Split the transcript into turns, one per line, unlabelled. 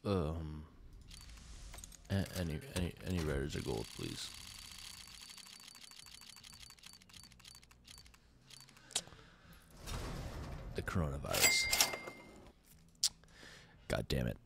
Um, any rares of gold, please. The coronavirus. God damn it.